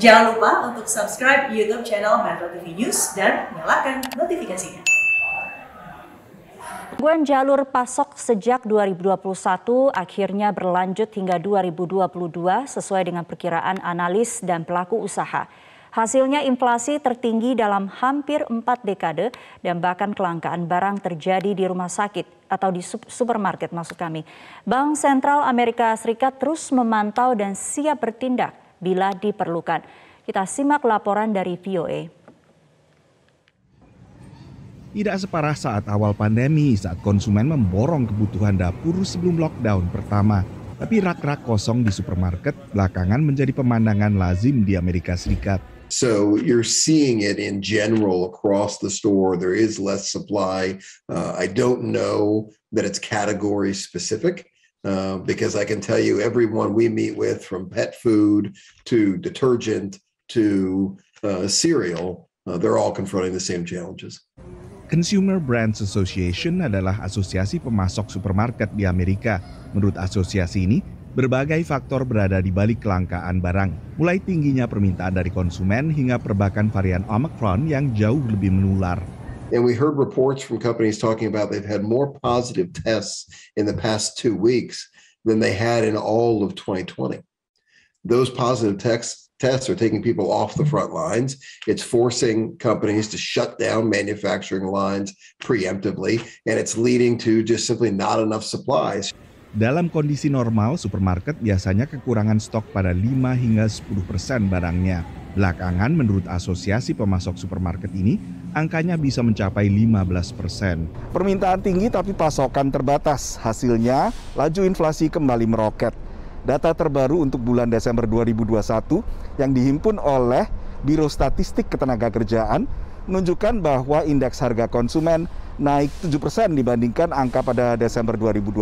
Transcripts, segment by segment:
Jangan lupa untuk subscribe YouTube channel Metro TV News dan nyalakan notifikasinya. Gangguan jalur pasok sejak 2021 akhirnya berlanjut hingga 2022 sesuai dengan perkiraan analis dan pelaku usaha. Hasilnya inflasi tertinggi dalam hampir 4 dekade dan bahkan kelangkaan barang terjadi di rumah sakit atau di supermarket maksud kami. Bank Sentral Amerika Serikat terus memantau dan siap bertindak bila diperlukan. Kita simak laporan dari VOA. Tidak separah saat awal pandemi, saat konsumen memborong kebutuhan dapur sebelum lockdown pertama. Tapi rak-rak kosong di supermarket belakangan menjadi pemandangan lazim di Amerika Serikat. So you're seeing it in general across the store. There is less supply. I don't know that it's category specific because I can tell you everyone we meet with, from pet food to detergent to cereal, they're all confronting the same challenges. Consumer Brands Association adalah asosiasi pemasok supermarket di Amerika. Menurut asosiasi ini, berbagai faktor berada di balik kelangkaan barang, mulai tingginya permintaan dari konsumen hingga perbakan varian Omicron yang jauh lebih menular. And we heard reports from companies talking about they've had more positive tests in the past 2 weeks than they had in all of 2020. Those positive tests are taking people off the front lines. It's forcing companies to shut down manufacturing lines preemptively, and it's leading to just simply not enough supplies. Dalam kondisi normal, supermarket biasanya kekurangan stok pada 5 hingga 10% barangnya. Belakangan, menurut asosiasi pemasok supermarket ini, angkanya bisa mencapai 15%. Permintaan tinggi tapi pasokan terbatas. Hasilnya, laju inflasi kembali meroket. Data terbaru untuk bulan Desember 2021 yang dihimpun oleh Biro Statistik Ketenagakerjaan menunjukkan bahwa indeks harga konsumen naik 7% dibandingkan angka pada Desember 2020.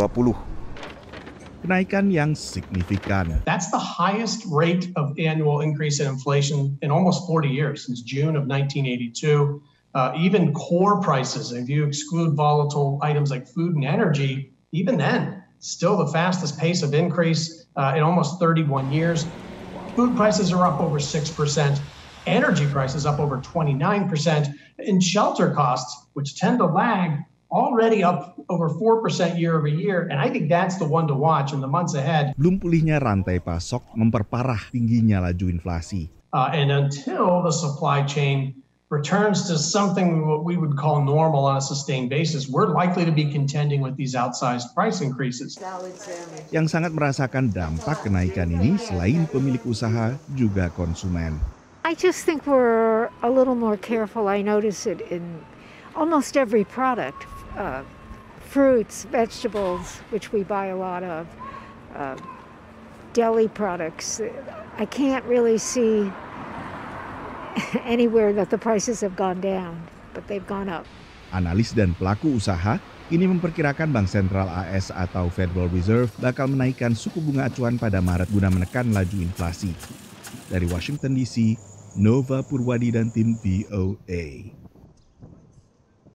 Kenaikan yang signifikan. That's the highest rate of annual increase in inflation in almost 40 years, since June of 1982. Even core prices, if you exclude volatile items like food and energy, even then, still the fastest pace of increase in almost 31 years. Food prices are up over 6%, energy prices up over 29%, and shelter costs, which tend to lag, already up over 4% year over year. And I think that's the one to watch in the months ahead. Belum pulihnya rantai pasok memperparah tingginya laju inflasi. And until the supply chain returns to something what we would call normal on a sustained basis, we're likely to be contending with these outsized price increases. Yang sangat merasakan dampak kenaikan ini selain pemilik usaha juga konsumen. I just think we're a little more careful. I notice it in almost every product. Fruits, vegetables, which we buy a lot of, deli products. I can't really see anywhere that the prices have gone down, but they've gone up. Analis dan pelaku usaha ini memperkirakan Bank Sentral AS atau Federal Reserve bakal menaikkan suku bunga acuan pada Maret guna menekan laju inflasi. Dari Washington DC, Nova Purwadi dan tim VOA.